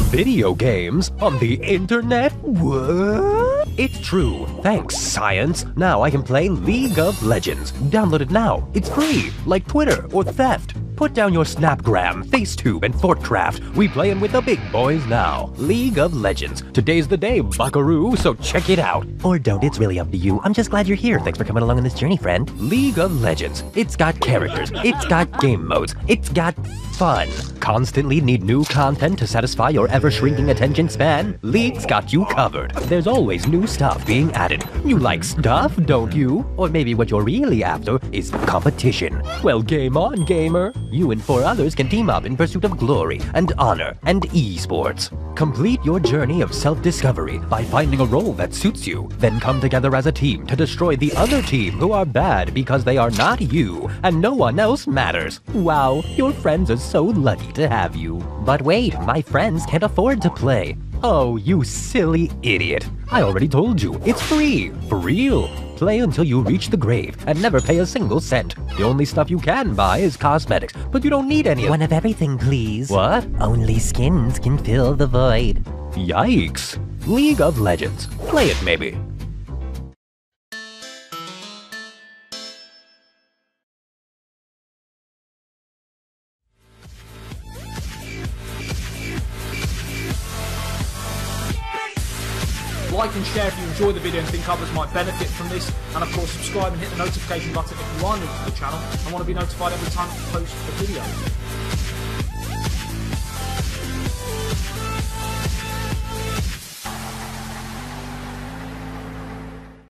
Video games on the internet? What? It's true. Thanks, science. Now I can play League of Legends. Download it now. It's free, like Twitter or Theft. Put down your Snapgram, Facetube, and Fortcraft. We playin' with the big boys now. League of Legends. Today's the day, buckaroo, so check it out. Or don't, it's really up to you. I'm just glad you're here. Thanks for coming along on this journey, friend. League of Legends. It's got characters. It's got game modes. It's got fun. Constantly need new content to satisfy your ever-shrinking attention span? League's got you covered. There's always new stuff being added. You like stuff, don't you? Or maybe what you're really after is competition. Well, game on, gamer. You and 4 others can team up in pursuit of glory and honor and esports. Complete your journey of self-discovery by finding a role that suits you. Then come together as a team to destroy the other team who are bad because they are not you and no one else matters. Wow, your friends are so lucky to have you. But wait, my friends can't afford to play. Oh, you silly idiot. I already told you, it's free. For real. Play until you reach the grave and never pay a single cent. The only stuff you can buy is cosmetics, but you don't need any of— One of everything, please. What? Only skins can fill the void. Yikes. League of Legends. Play it maybe. Like and share if you enjoy the video and think others might benefit from this, and of course subscribe and hit the notification button if you are new to the channel and want to be notified every time I post a video.